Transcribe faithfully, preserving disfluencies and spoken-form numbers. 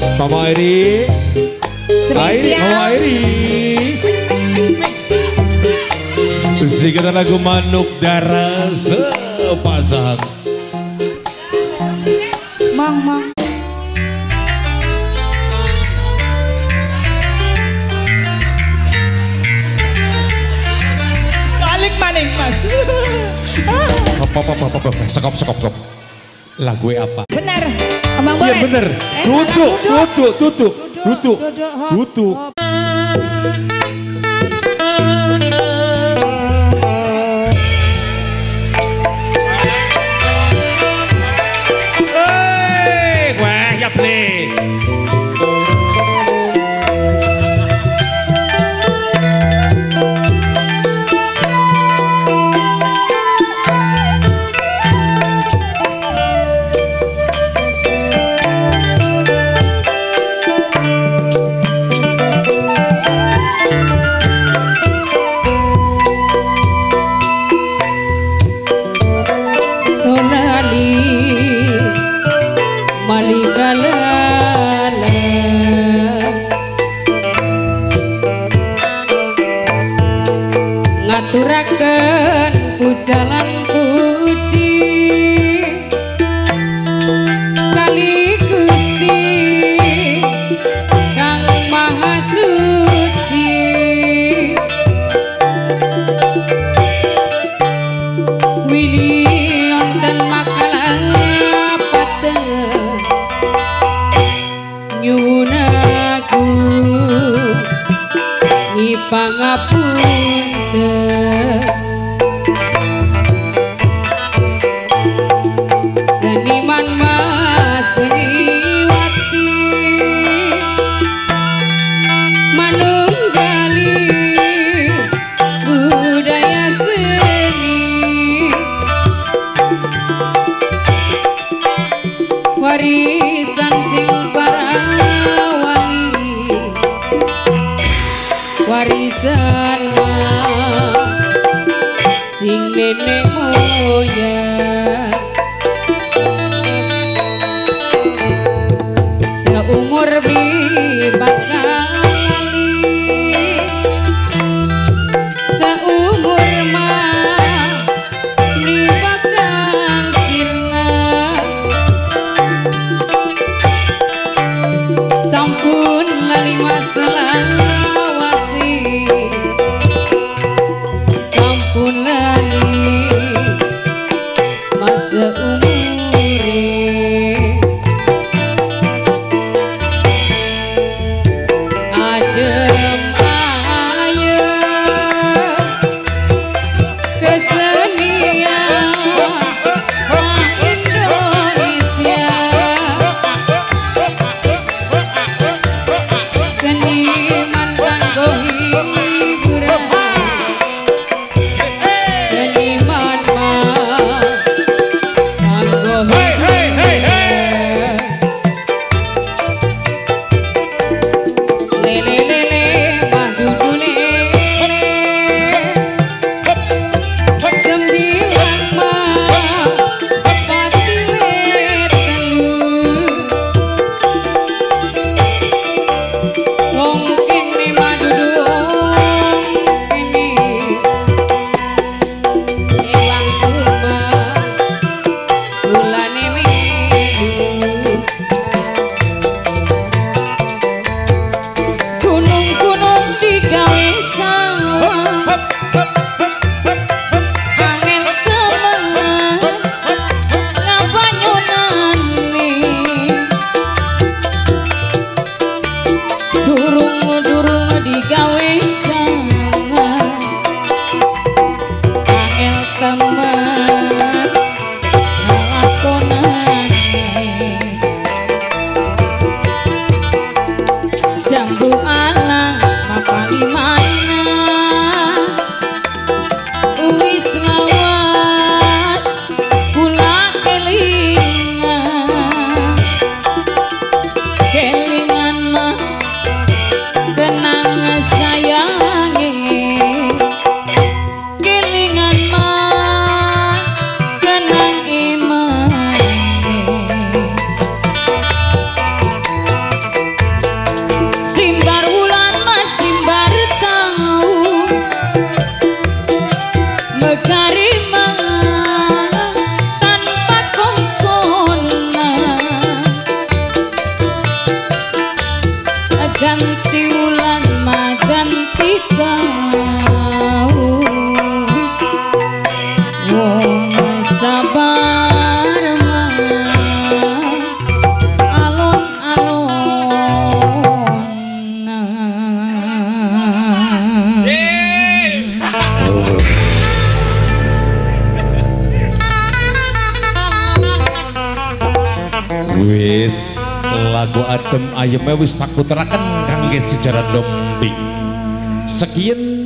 Mama Airi. Airi, Mama Airi. Sikit lagu manuk darah sepasang. Mang, mang. Balik maning mas. Apa apa apa apa. Sekop sekop sekop. Lagu apa? Bener. Abang Iya boleh. bener. Eh, Duduk, salah, duduk, duduk, duduk, duduk, hop, duduk. hop. Hei, wah ya nih. Maligalala ngaturaken pujalan puji kali Gusti Kang Maha Suci Willy wonten makalah nyuwun aku ngipangapunten seniman Mas Seniwati manunggali budaya seni warisan sing para warisan sing nenek moyang seumur beli bakal seumur mah beli bakal sirna sampun lali masalah sampun lali sabar mah alon-alon wis lagu adem ayemnya wis tak puteraken kangge sejarah domping. Sekian